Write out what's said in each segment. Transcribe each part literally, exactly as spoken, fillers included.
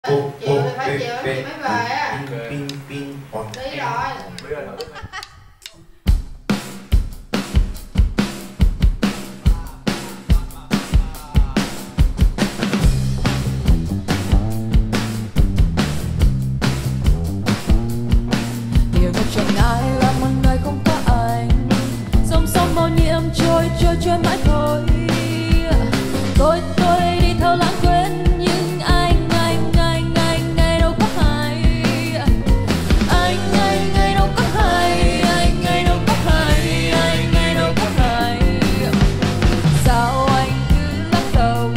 Chiều thì phải chiều lắm thì mới về á. Đi rồi. Điều một chẳng ai là một ngày không có anh, dòng sông bao nhiêu trôi trôi trôi mãi thôi. Tôi tôi đi theo lãng quên nhưng anh anh anh anh ngày đâu có hay. Anh anh ngày đâu có hay, anh ngày đâu có hay, anh ngày đâu có hay. Sao anh cứ lắc đầu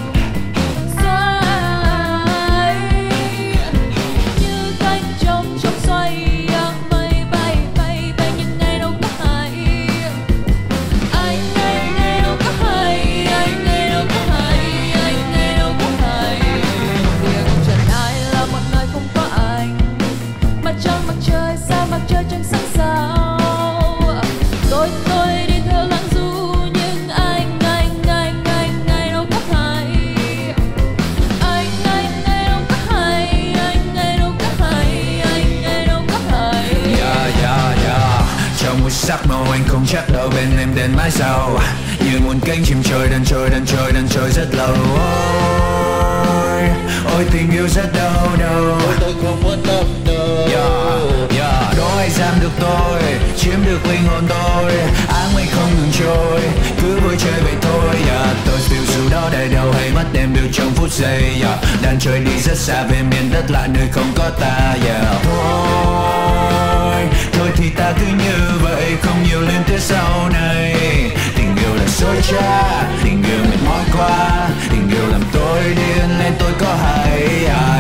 sai như cánh trống trống xoay, mây bay bay bay nhưng ngày đâu có hay. Anh ngày ngày đâu có hay, anh ngày đâu có hay, anh ngày đâu có hay. Việc trần ai là một ngày không có anh, mặt trăng mặt trời sao mặt trời chẳng sáng sao. Tôi tôi đi theo lãng du nhưng anh anh anh anh ngày đâu có hay. Anh anh ngày đâu có hay, anh ngày đâu có hay, anh ngày đâu có hay. Yeah, yeah, yeah. Trong một sắc màu anh không chắc đâu bên em đến mãi sau. Như một cánh chim trời đang trôi đang trôi đang trôi rất lâu. Ôi, ôi tình yêu rất đau đầu. Tôi không muốn tâm đâu. Yeah, yeah. Đó ai giam được tôi, chiếm được linh hồn tôi. Áng mây không ngừng trôi, cứ vui chơi vậy thôi. Yeah, tôi phiêu dù đó đời đầu hay mất em được trong phút giây. Yeah, đang trôi đi rất xa về miền đất lạ nơi không có ta. Yeah, thôi, thôi thì ta cứ như vậy, không nhiều lên tới sau này. Tình yêu là dối trá, tình yêu mệt mỏi quá, tình yêu làm tôi điên lên tôi có hay. Yeah.